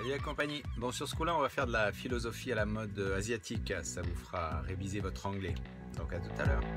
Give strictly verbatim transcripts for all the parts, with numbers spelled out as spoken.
et compagnie. Bon, sur ce coup-là, on va faire de la philosophie à la mode asiatique. Ça vous fera réviser votre anglais. Donc à tout à l'heure.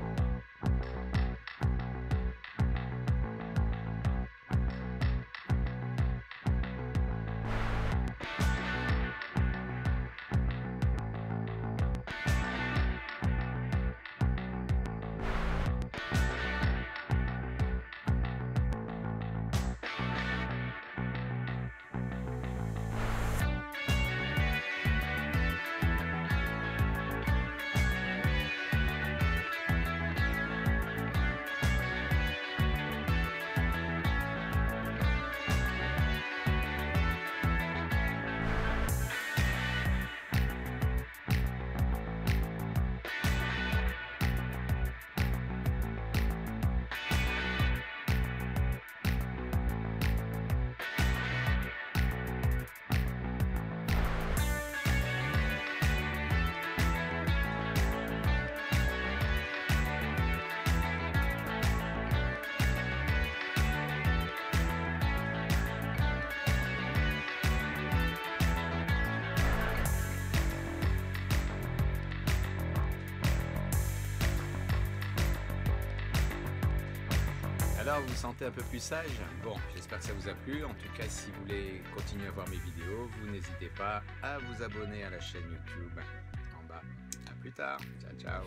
Alors vous vous sentez un peu plus sage? Bon, j'espère que ça vous a plu. En tout cas, si vous voulez continuer à voir mes vidéos, vous n'hésitez pas à vous abonner à la chaîne YouTube en bas. À plus tard. Ciao, ciao.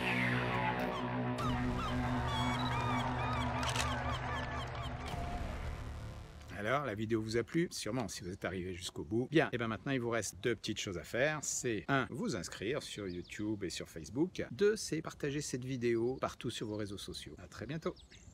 Alors, la vidéo vous a plu? Sûrement, si vous êtes arrivé jusqu'au bout. Bien, et bien maintenant, il vous reste deux petites choses à faire. C'est un, vous inscrire sur YouTube et sur Facebook. Deux, c'est partager cette vidéo partout sur vos réseaux sociaux. À très bientôt.